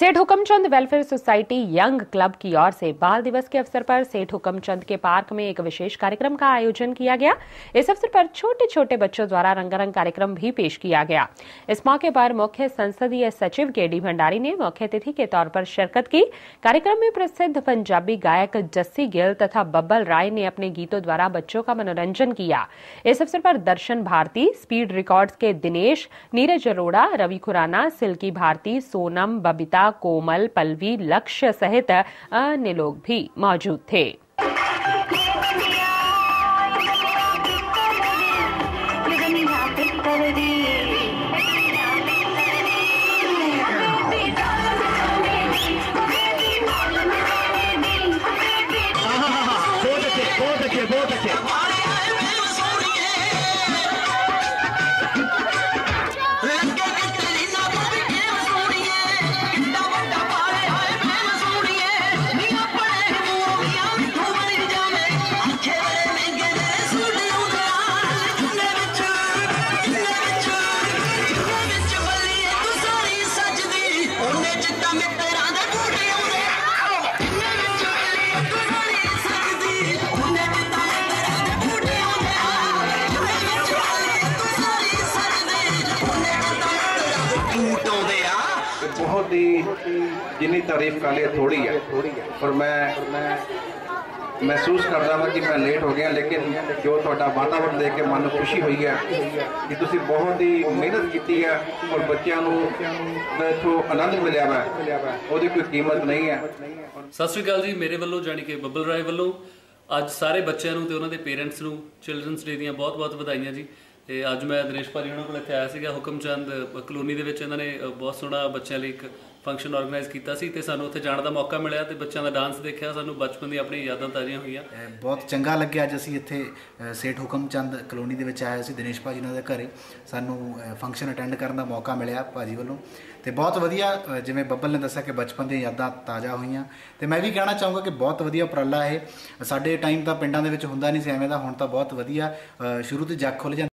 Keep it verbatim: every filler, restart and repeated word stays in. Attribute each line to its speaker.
Speaker 1: सेठ Hukamchand welfare society young club की ओर से बाल दिवस के अवसर पर सेठ हुकमचंद के पार्क में एक विशेष कार्यक्रम का आयोजन किया गया। इस अवसर पर छोटे छोटे बच्चों द्वारा रंगारंग कार्यक्रम भी पेश किया गया। इस मौके पर मुख्य संसदीय सचिव के डी भंडारी ने मुख्य अतिथि के तौर पर शिरकत की। कार्यक्रम में प्रसिद्ध पंजाबी गायक जस्सी गिल तथा बब्बल राय ने अपने गीतों द्वारा बच्चों का मनोरंजन किया। इस अवसर पर दर्शन भारती, स्पीड रिकॉर्ड्स के दिनेश, नीरज अरोड़ा, रवि खुराना, सिल्की भारती, सोनम, बबीता, कोमल, पल्लवी, लक्ष्य सहित अन्य लोग भी मौजूद थे।
Speaker 2: बहुत ही जिन्नी तारीफ कर लिया थोड़ी है, और मैं महसूस करता वा कि मैं लेट हो गया, लेकिन जो थोड़ा वातावरण देख के मन खुशी हुई है कि तुसी बहुत ही मेहनत की है और बच्चों को इथों आनंद मिलिया वा, उसकी कोई कीमत नहीं है।
Speaker 3: सत श्री अकाल जी, मेरे वालों जानी कि बब्बल राय वालों अज सारे बच्चों ते उन्होंने पेरेंट्स नूं चिल्ड्रनस डे दी बहुत बहुत बधाइयां जी। तो अज मैं दिनेश भाजी उन्होंने को इत्थे आया सीगा हुकमचंद कलोनी दे विच इन्होंने बहुत सोहना बच्चों लिए एक फंक्शन ऑर्गेनाइज किया सी ते सानूं उत्थे जाण दा मौका मिलिया ते बच्चों का डांस देखा, सानूं बचपन दी अपनी यादां ताज़ियां होईयां।
Speaker 4: बहुत चंगा लग्या अज असीं इत्थे सेठ हुकमचंद कलोनी दे विच आए सी दिनेश भाजी उन्हां दे घरे, सानूं फंक्शन अटेंड करन दा मौका मिलिया भाजी वालों ते बहुत वधिया। जिवें बब्बल ने दस्सिया कि बचपन दी यादां ताज़ा होईयां ते मैं भी कहना चाहूँगा कि बहुत वधिया उपराला है। साडे टाइम तां पिंडां दे विच हुंदा नहीं सी एवें दा, हुण तां बहुत वधिया शुरू तो जग खुल जांदी।